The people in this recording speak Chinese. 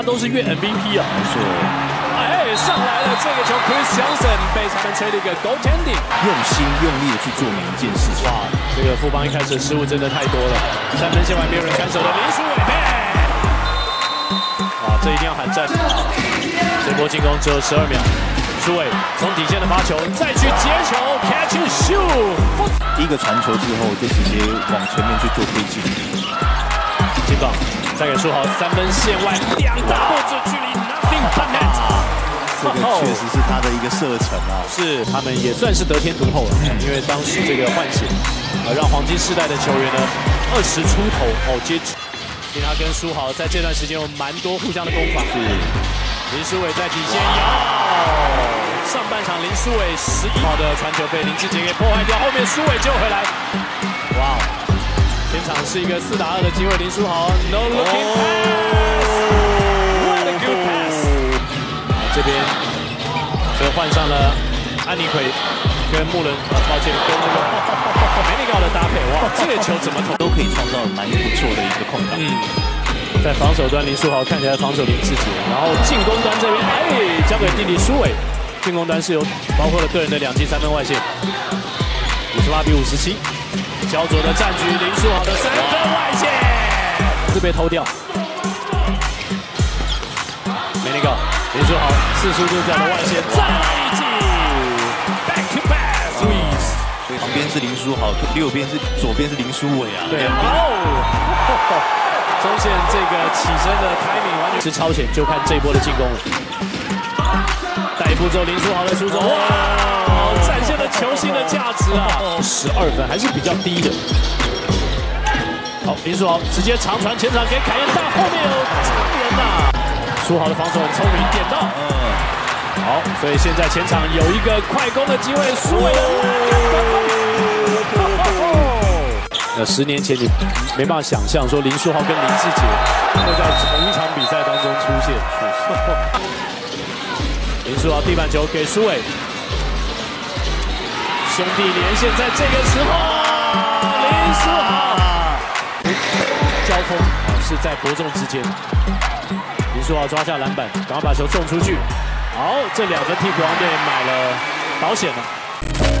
都是月 MVP 啊。 没错。 哎，上来了这个球 ，Chris Johnson 被裁判吹了一个 goaltending， 用心用力的去做每一件事情。 哇，这个富邦一开始的失误真的太多了。3分线外没有人看守的林书伟，哇，这一定要喊战！这波进攻只有12秒。 苏伟从底线的发球，再去接球 ，catch and shoot。 第一个传球之后，就直接往前面去做推进。 金棒再给书豪3分线外2大步子距离 nothing but net。 这个确实是他的一个射程啊。 是，他们也算是得天独厚了，因为当时这个换血，让黄金世代的球员呢20出头哦接。其实他跟书豪在这段时间有蛮多互相的攻防。是。 林书伟在底线上半场林书伟11号的传球被林志杰给破坏掉，后面书伟救回来。哇，前场是一个4打2的机会，林书豪 no looking pass，what a good pass。这边则换上了安妮奎跟穆伦，抱歉跟那个梅尼高的搭配，哇，这个球怎么投都可以创造蛮不错的一个空档。 在防守端，林书豪看起来防守林志杰，然后进攻端这边，哎，交给弟弟苏伟。进攻端是有包括了个人的2记3分外线，58比57，焦灼的战局，林书豪的3分外线是被偷掉。没那个，林书豪4速度角的外线，再来一记 ，back to back threes。 旁边是林书豪，左边是林书伟啊。 对哦。中线这个起身的timing完全是超前，就看这一波的进攻了。带一步之后，林书豪的出手，哇，展现了球星的价值啊！12分还是比较低的。好，林书豪直接长传前场给凯燕大，后面有常人呐。书豪的防守很聪明，点到。好，所以现在前场有一个快攻的机会，苏伟的10年前你没办法想象说林书豪跟林志杰会在同一场比赛当中出现。林书豪地板球给苏伟，兄弟连线在这个时候，林书豪交锋是在伯仲之间。林书豪抓下篮板，赶快把球送出去。好，这2个替国王队买了保险了。